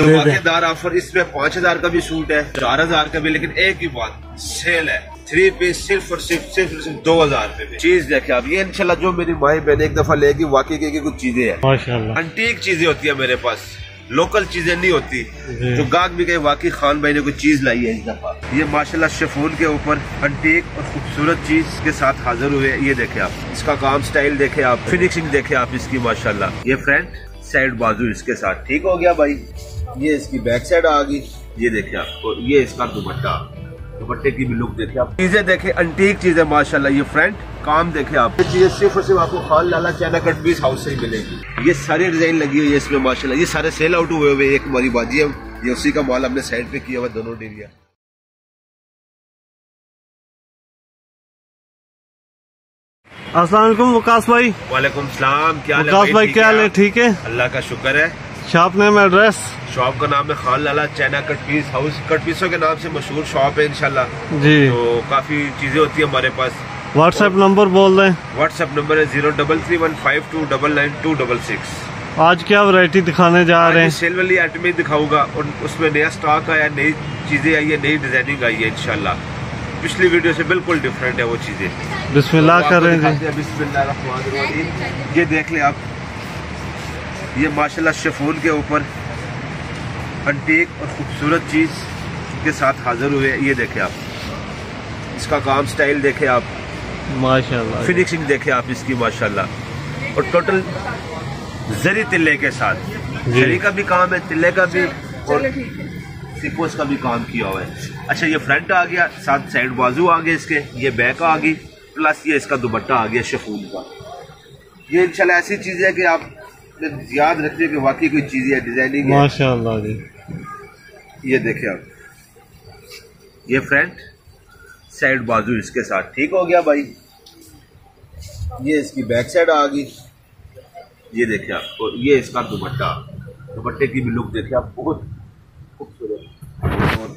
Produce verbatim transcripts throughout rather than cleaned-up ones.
धमाकेदार ऑफर, इसमें पाँच हजार का भी सूट है, चार हजार का भी, लेकिन एक ही बात, सेल है, थ्री पीस सिर्फ और सिर्फ सिर्फ सिर्फ दो हजार रूपए में। चीज देखे आप, ये इंशाल्लाह जो मेरी माई बहन एक दफा लेगी, वाकई की कुछ चीजें हैं माशाल्लाह, अंटीक चीजें होती है मेरे पास, लोकल चीजें नहीं होती, जो गाहक भी कहे वाकई खान भाई ने कोई चीज लाई है इस दफा। ये माशाल्लाह शिफॉन के ऊपर अंटीक और खूबसूरत चीज के साथ हाजिर हुए। ये देखे आप, इसका काम स्टाइल देखे आप, फिनिशिंग देखे आप इसकी माशाल्लाह। ये फ्रंट साइड बाजू इसके साथ ठीक हो गया भाई। ये इसकी बैक साइड आ गई, ये देखे आप, और ये इसका दुपट्टा, दुपट्टे की भी लुक देखे आप, चीजें देखे अंटीक चीजें माशाल्लाह। ये फ्रंट काम देखे आप, ये चीजें सिर्फ और सिर्फ आपको Khan Lala China cut piece house से ही मिलेगी। ये सारी डिजाइन लगी हुई है इसमें माशाल्लाह, ये सारे सेल आउट हुए हुए, एक हमारी बाजी है, ये उसी का माल हमने साइड पे किया हुआ दोनों डेरिया। अस्सलाम वालेकुम वकास भाई। वालेकुम सलाम, क्या हाल है वकास भाई? क्या हाल है? ठीक है, अल्लाह का शुक्र है। Shop name, address? शॉप का नाम है Khan Lala China cut piece house, cut पीसों के नाम से मशहूर शॉप है इंशाल्लाह जी। तो काफी चीजें होती है हमारे पास। व्हाट्सएप नंबर बोल दें। व्हाट्सएप नंबर है zero double three one five two double nine two double six. आज क्या वैरायटी दिखाने जा रहे हैं? सेल वाली आइटम ही दिखाऊंगा, और उसमें नया स्टॉक आया, नई चीजें आई है, नई डिजाइनिंग आई है इंशाल्लाह। पिछली वीडियो से बिल्कुल डिफरेंट है वो चीजें। बिस्मिल्लाह करें जी। बिस्मिल्लाह। ये देख ले आप, ये माशाल्लाह शिफॉन के ऊपर अंटीक और खूबसूरत चीज के साथ हाजिर हुए। ये देखे आप, इसका काम स्टाइल देखे आप माशाल्लाह, फिनिशिंग देखे आप इसकी माशाल्लाह, और टोटल जरी तिल्ले के साथ, जरी का भी काम है, तिल्ले का भी, और सिकोस का भी काम किया हुआ है। अच्छा, ये फ्रंट आ गया, साथ साइड बाजू आ गए इसके, ये बैक आ गई, प्लस ये इसका दुपट्टा आ गया शिफॉन का। ये इंशाल्लाह ऐसी चीज है कि आप याद रखिए कि वाकई कोई चीज है, डिजाइनिंग है माशाल्लाह जी। ये देखिए आप, ये फ्रंट साइड बाजू इसके साथ ठीक हो गया भाई। ये इसकी बैक साइड आ गई, ये देखिए आप, और ये इसका दुपट्टा, दुपट्टे की भी लुक देखिए आप, बहुत खूबसूरत। और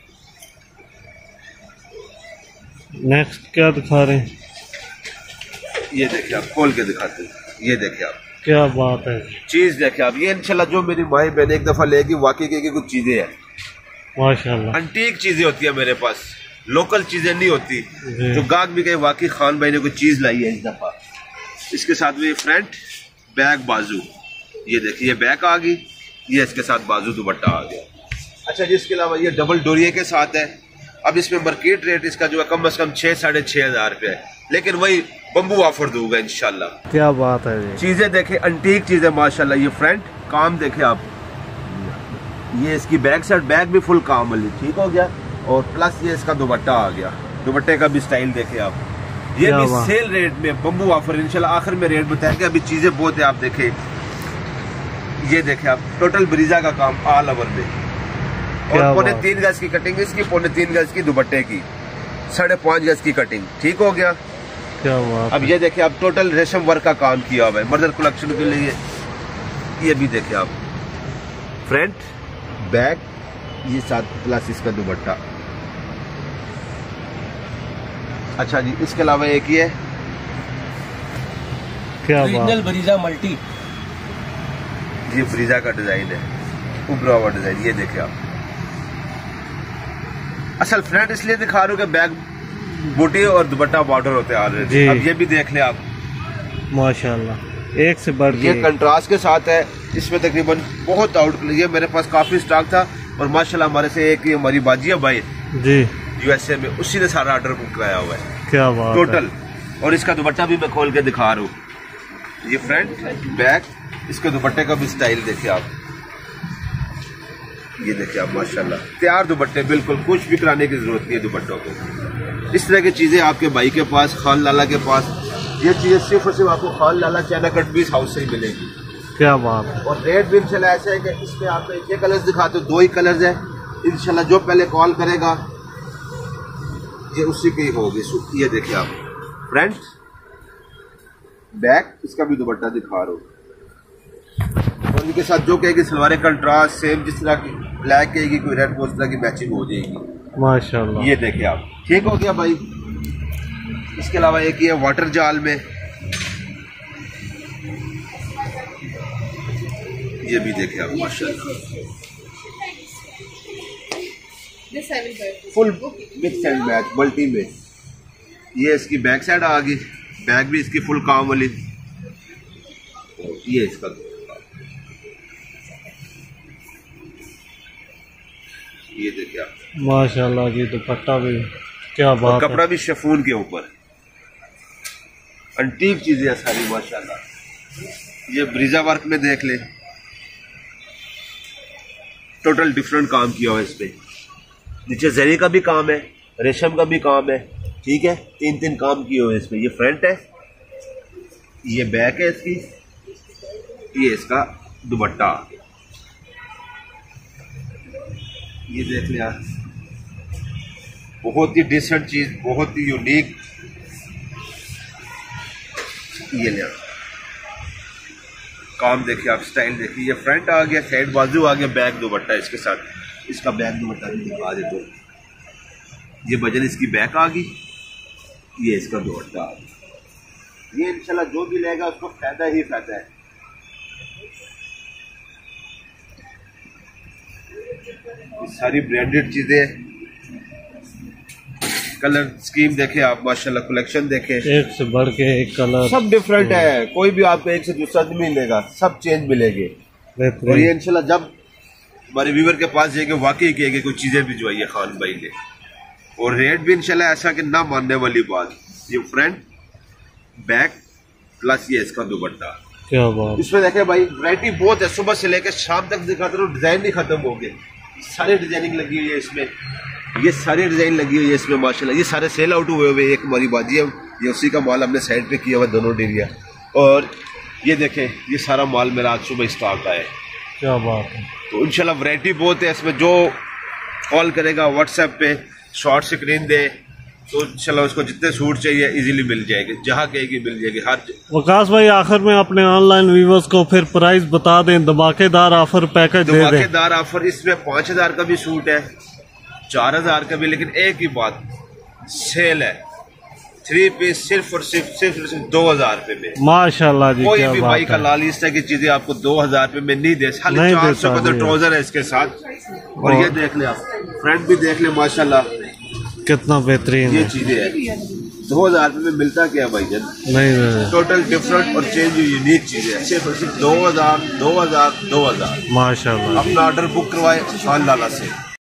नेक्स्ट क्या दिखा रहे हैं? ये देखिए आप, खोल के दिखाते हैं, ये देखिए आप, क्या बात है, चीज देखिए आप। ये इंशाल्लाह जो मेरी माई बहन एक दफा लेगी, वाकई की कुछ चीजें हैं माशाल्लाह, अंटीक चीजें होती है मेरे पास, लोकल चीजें नहीं होती, जो गाहक भी कहे वाकई खान भाई ने कोई चीज लाई है इस दफा। इसके साथ में फ्रंट बैक बाजू, ये देखिए, ये बैक आ गई, ये इसके साथ बाजू दुपट्टा आ गया। अच्छा जी, इसके अलावा ये डबल डोरिये के साथ है। अब इसमें मार्केट रेट इसका जो है कम से कम छह साढ़े छह हजार रुपये है, लेकिन वही बम्बू ऑफर दूंगा इंशाल्लाह। क्या बात है जी। चीजें देखे अंटीक चीजें माशाल्लाह। ये फ्रंट काम देखे आप, ये इसकी बैक साइड, बैक भी फुल काम वाली ठीक हो गया, और प्लस ये इसका दुपट्टा आ गया, दुपट्टे का भी स्टाइल देखे आप। ये भी सेल रेट में बम्बू ऑफर, इंशाल्लाह आखिर में रेट बताएंगे, अभी चीजें बहुत है आप देखे। ये देखे आप, टोटल ब्रीजा का काम ऑल ओवर में, और पौने तीन गज की कटिंग इसकी, पौने तीन गज की दुपट्टे की, साढ़े पांच गज की कटिंग ठीक हो गया। क्या बात। अब ये देखे आप, टोटल रेशम वर्क का काम किया हुआ है मर्दर कलेक्शन के लिए। ये भी देखे आप, फ्रंट बैक, ये साथ प्लस इसका दुपट्टा। अच्छा जी, इसके अलावा एक ये क्या ओरिजिनल ब्रीजा मल्टी, ये ब्रीजा का डिजाइन है, उभरा हुआ डिजाइन। ये देखे आप, असल फ्रंट इसलिए दिखा रहा हूँ कि बैक बूटी और दुपट्टा बॉर्डर होते हैं ऑलरेडी। अब ये भी देख ले आप माशाल्लाह, एक से बढ़ के। ये कंट्रास्ट के साथ है, इसमें तकरीबन बहुत आउट, ये मेरे पास काफी स्टॉक था, और माशाल्लाह हमारे से एक हमारी बाजी है भाई जी यूएसए में, उसी ने सारा ऑर्डर बुक कराया हुआ है। क्या बात टोटल। और इसका दुपट्टा भी मैं खोल के दिखा रहा हूँ, ये फ्रंट बैक, इसके दुपट्टे का भी स्टाइल देखिए आप। ये देखिए आप माशाल्लाह, तैयार दुपट्टे, बिल्कुल कुछ भी कराने की जरूरत नहीं है दुपट्टों को। इस तरह की चीजें आपके भाई के पास, खान लाला के पास, ये चीजें सिर्फ और सिर्फ आपको Khan Lala China cut piece house से ही मिलेगी। क्या बात है। और रेट भी इंशाल्लाह ऐसा है कि इसमें आपको एक ही कलर्स दिखाते हो, दो ही कलर्स है इंशाल्लाह, जो पहले कॉल करेगा ये उसी की होगी। ये देखिए आप, फ्रंट बैक, इसका भी दुपट्टा दिखा रहा हूँ, और इनके साथ जो कहेगी सलवारें कंट्रास्ट सेम, जिस तरह की ब्लैक कहेगी कोई रेड, उस तरह की मैचिंग हो जाएगी माशाल्लाह। ये देखिए आप, ठीक हो गया भाई। इसके अलावा एक ये वाटर जाल में, ये भी देखिए आप माशाल्लाह, full mix and match multi में। ये इसकी बैक साइड आ गई, बैक भी इसकी फुल काम वाली। ये इसका ये देखिए आप, माशाल्लाह जी दुपट्टा भी क्या बात कपड़ा है। भी शिफॉन के ऊपर, अंटीक चीजें सारी माशाल्लाह। ये ब्रीजा वर्क में देख ले, टोटल डिफरेंट काम किया हुआ है इस पे। नीचे जरी का भी काम है, रेशम का भी काम है, ठीक है, तीन तीन काम किए हुए इसमें। ये फ्रंट है, ये बैक है इसकी, ये इसका दुपट्टा। ये देख लिया, बहुत ही डिसेंट चीज, बहुत ही यूनिक। ये लिया काम देखिए आप, स्टाइल देखिए। ये फ्रंट आ गया, साइड बाजू आ गया, बैक दुपट्टा इसके साथ। इसका बैक दुपट्टा भी दिखा दे तो, ये वजन इसकी बैक आ गई, ये इसका दुपट्टा आ गया। ये इंशाल्लाह जो भी लेगा उसको फायदा ही फायदा है। ये सारी ब्रांडेड चीजें, कलर स्कीम देखे आप माशाल्लाह, कलेक्शन देखे, एक से बढ़ के एक कलर, सब डिफरेंट है। कोई भी आपको एक से दूसरा नहीं मिलेगा, सब चेंज मिलेंगे। और ये इंशाल्लाह जब हमारे व्यूवर के पास जाएंगे वाकई कहेंगे कुछ चीजें भिजवाइए खान भाई ने। और रेट भी इंशाल्लाह ऐसा कि ना मानने वाली बात। ये फ्रंट बैक प्लस ये इसका दुपट्टा, क्या बात। इसमें देखे भाई वैरायटी बहुत है, सुबह से लेकर शाम तक दिखाते रहो, डिजाइन नहीं खत्म हो गए। सारी डिजाइनिंग लगी हुई है इसमें, ये सारी डिजाइन लगी हुई है इसमें माशाल्लाह। ये सारे सेल आउट हुए हुए, एक हमारी बाजी है, ये उसी का माल हमने साइड पे किया हुआ दोनों डेरिया। और ये देखें, ये सारा माल मेरा आज सुबह स्टॉक आया है। क्या बात है। तो इंशाल्लाह वैरायटी बहुत है इसमें। जो कॉल करेगा व्हाट्सएप पे शॉर्ट स्क्रीन दे तो इंशाल्लाह उसको जितने सूट चाहिए इजीली मिल जाएगी, जहाँ कहेगी मिल जाएगी हर। वकास भाई आखिर में अपने ऑनलाइन व्यूवर्स को फिर प्राइस बता दें, धमाकेदार ऑफर पैकेज दे दें। धमाकेदार ऑफर, इसमें पाँच हजार का भी सूट है, चार हजार का भी, लेकिन एक ही बात, सेल है। थ्री पीस सिर्फ और सिर्फ सिर्फ सिर्फ दो हजार रुपए में माशाल्लाह जी। कोई क्या भी बात भाई का है। लाल इस तरह की चीजें आपको दो हजार रुपए में नहीं दे, खाली नहीं चार देता सौ का तो जी। ट्राउजर है इसके साथ। और ये देख ले आप, फ्रंट भी देख ले माशाल्लाह, कितना बेहतरीन ये है। चीजें हैं। दो हजार रुपए में मिलता क्या भाई जन? नहीं नहीं टोटल डिफरेंट और चेंज यूनिक चीजें हैं, सिर्फ और सिर्फ दो हजार दो हजार दो हजार। माशाल्लाह। अपना ऑर्डर बुक करवाए खान लाला से।